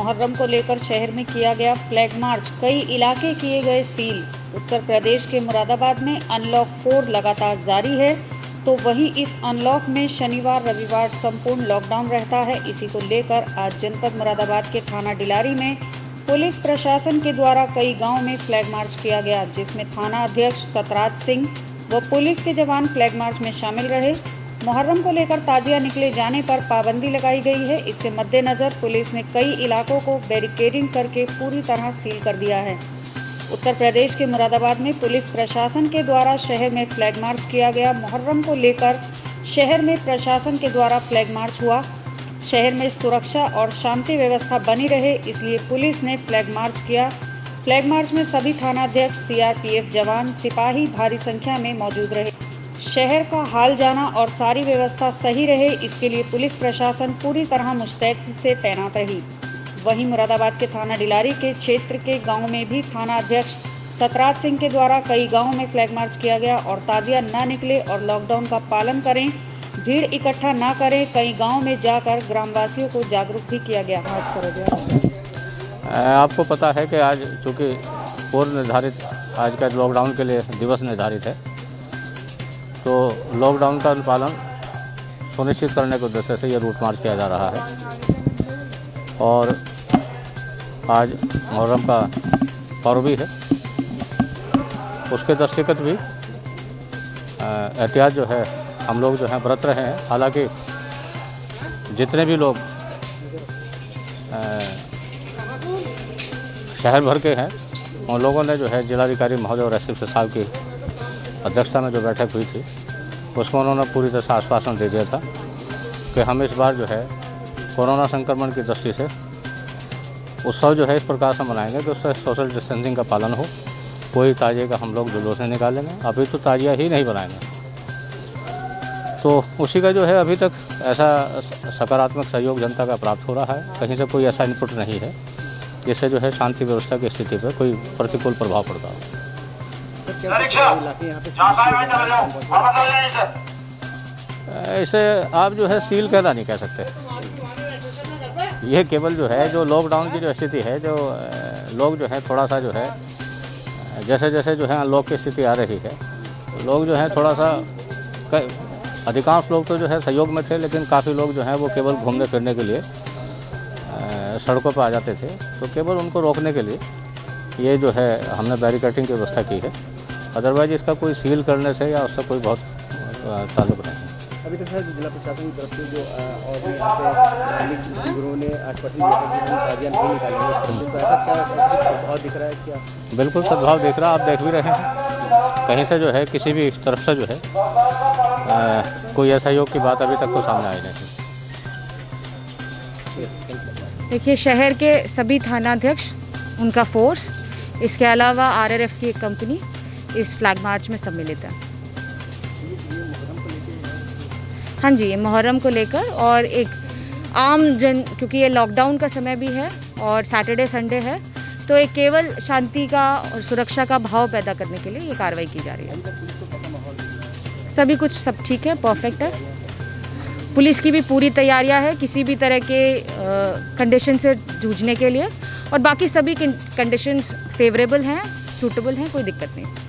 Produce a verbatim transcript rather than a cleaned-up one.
मुहर्रम को लेकर शहर में किया गया फ्लैग मार्च, कई इलाके किए गए सील। उत्तर प्रदेश के मुरादाबाद में अनलॉक फोर लगातार जारी है, तो वहीं इस अनलॉक में शनिवार रविवार संपूर्ण लॉकडाउन रहता है। इसी को लेकर आज जनपद मुरादाबाद के थाना डिलारी में पुलिस प्रशासन के द्वारा कई गांव में फ्लैग मार्च किया गया, जिसमें थाना अध्यक्ष सतराज सिंह व पुलिस के जवान फ्लैग मार्च में शामिल रहे। मुहर्रम को लेकर ताजिया निकले जाने पर पाबंदी लगाई गई है। इसके मद्देनजर पुलिस ने कई इलाकों को बैरिकेडिंग करके पूरी तरह सील कर दिया है। उत्तर प्रदेश के मुरादाबाद में पुलिस प्रशासन के द्वारा शहर में फ्लैग मार्च किया गया। मुहर्रम को लेकर शहर में प्रशासन के द्वारा फ्लैग मार्च हुआ। शहर में सुरक्षा और शांति व्यवस्था बनी रहे, इसलिए पुलिस ने फ्लैग मार्च किया। फ्लैग मार्च में सभी थानाध्यक्ष, सीआरपीएफ जवान, सिपाही भारी संख्या में मौजूद रहे। शहर का हाल जाना और सारी व्यवस्था सही रहे, इसके लिए पुलिस प्रशासन पूरी तरह मुस्तैद से तैनात रही। वहीं मुरादाबाद के थाना डिलारी के क्षेत्र के गांव में भी थाना अध्यक्ष सतराज सिंह के द्वारा कई गांवों में फ्लैग मार्च किया गया और ताजिया न निकले और लॉकडाउन का पालन करें, भीड़ इकट्ठा न करें। कई गाँव में जाकर ग्रामवासियों को जागरूक भी किया गया। आपको पता है कि आज चूँकि पूर्व निर्धारित आज का लॉकडाउन के लिए दिवस निर्धारित है, तो लॉकडाउन का अनुपालन सुनिश्चित करने के उद्देश्य से ये रूट मार्च किया जा रहा है। और आज मुहर्रम का पर्व भी है, उसके दृष्टिगत भी एहतियात जो है हम लोग जो हैं बरत रहे हैं। हालांकि जितने भी लोग शहर भर के हैं, उन लोगों ने जो है जिलाधिकारी महोदय और एसपी साहब की अध्यक्षता में जो बैठक हुई थी, उसमें उन्होंने पूरी तरह से आश्वासन दे दिया था कि हम इस बार जो है कोरोना संक्रमण की दृष्टि से उत्सव जो है इस प्रकार से मनाएंगे कि उससे सोशल डिस्टेंसिंग का पालन हो। कोई ताजिए का हम लोग जुलूस नहीं निकालेंगे, अभी तो ताजिया ही नहीं बनाएंगे। तो उसी का जो है अभी तक ऐसा सकारात्मक सहयोग जनता का प्राप्त हो रहा है। कहीं से कोई ऐसा इनपुट नहीं है जिससे जो है शांति व्यवस्था की स्थिति पर कोई प्रतिकूल प्रभाव पड़ता हो। इसे आप जो है सील कहना नहीं कह सकते। ये केवल जो है जो लॉकडाउन की जो स्थिति है, जो लोग जो है थोड़ा सा जो है जैसे जैसे जो है अनलॉक की स्थिति आ रही है, लोग जो है थोड़ा सा अधिकांश लोग तो जो है सहयोग में थे, लेकिन काफ़ी लोग जो हैं वो केवल घूमने फिरने के लिए सड़कों पर आ जाते थे। तो केवल उनको रोकने के लिए ये जो है हमने बैरिकेडिंग की व्यवस्था की है। अदरवाइज इसका कोई सील करने से या उससे कोई बहुत ताल्लुक नहीं है। अभी तक सर जिला प्रशासन की तरफ से जो और भी यहाँ पे धार्मिक गुरुओं ने आश्वासन दिया था कि हम ताजिया नहीं निकालेंगे, तो ऐसा क्या सद्भाव दिख रहा है क्या? बिल्कुल सद्भाव दिख रहा है, आप देख भी रहे हैं। कहीं से जो है किसी भी तरफ से जो है आ, कोई असहयोग की बात अभी तक तो सामने आई नहीं। देखिए, शहर के सभी थानाध्यक्ष, उनका फोर्स, इसके अलावा आरआरएफ की एक कंपनी इस फ्लैग मार्च में सम्मिलित है। हाँ जी, ये मुहर्रम को लेकर और एक आम जन, क्योंकि ये लॉकडाउन का समय भी है और सैटरडे संडे है, तो एक केवल शांति का और सुरक्षा का भाव पैदा करने के लिए ये कार्रवाई की जा रही है। सभी कुछ सब ठीक है, परफेक्ट है। पुलिस की भी पूरी तैयारियां है किसी भी तरह के कंडीशन से जूझने के लिए, और बाकी सभी कंडीशंस फेवरेबल हैं, सूटेबल हैं, कोई दिक्कत नहीं।